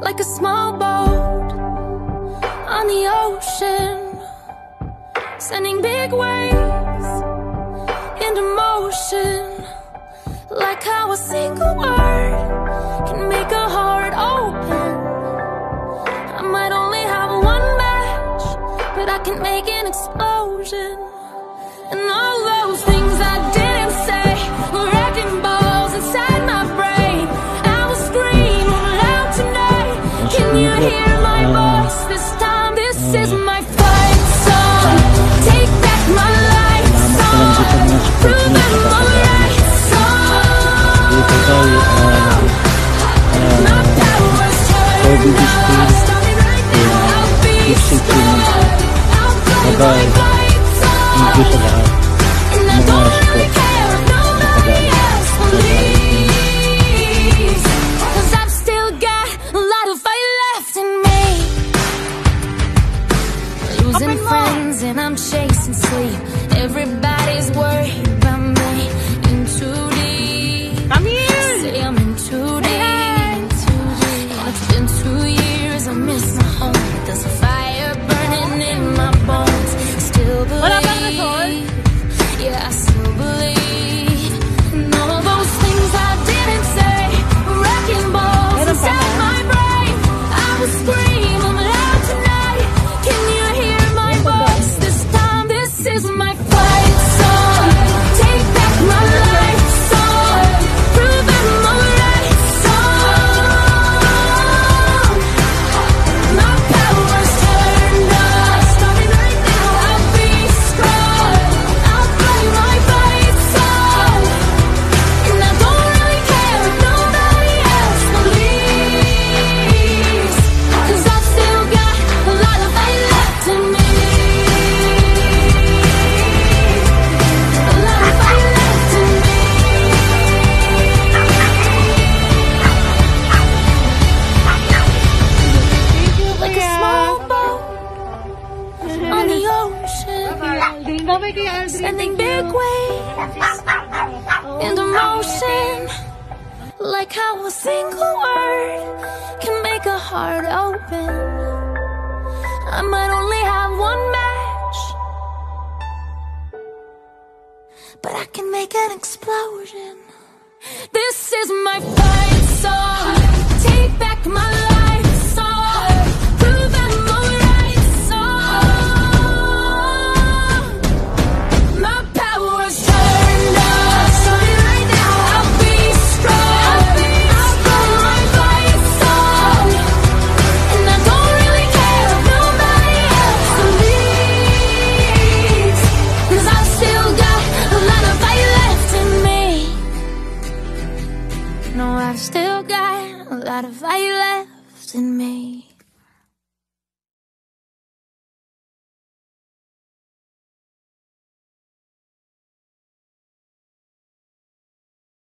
like a small boat on the ocean, sending big waves into motion. Like how a single word can make a heart open. I might only have one match, but I can make an explosion. And all those things I didn't say were wrecking balls inside my brain. I will scream loud tonight. Can you hear my voice this time? This is my fight song. Take back my life song. Prove I'm alright song. My power's turned on. Starting right now, I'll be strong. I'll play my fight song. And I don't really care if nobody else believes, 'cause I've still got a lot of fight left in me. Losing friends and I'm chasing sleep. Everybody's worried about me. In too deep. Come here. Say I'm in too deep. And it's been 2 years, I miss my home. There's a fire burning in my bones. Still believe. Yeah, I still believe. And all those things I didn't say were wrecking balls inside my brain. I will scream loud tonight. Can you hear my voice this time? This is my fight song. Take back my life song. Prove I'm alright song. My power's turned on. Starting right now, I'll be strong. I'll play my fight song. And I don't really care if nobody else believes, 'cause I've still got a lot of fight left in me. A lot of fight left in me. Like a small boat on the ocean, sending big waves into motion. Like how a single word can make a heart open. I might only have one match, but I can make an explosion. This is my fight song. Take back my life song. Prove I'm alright song. My power's turned on. Starting right now, I'll be strong. I'll play my fight song. And I don't really care if nobody else believes, 'cause I've still got a lot of fight left in me. No, I've still got a lot of fight left in me.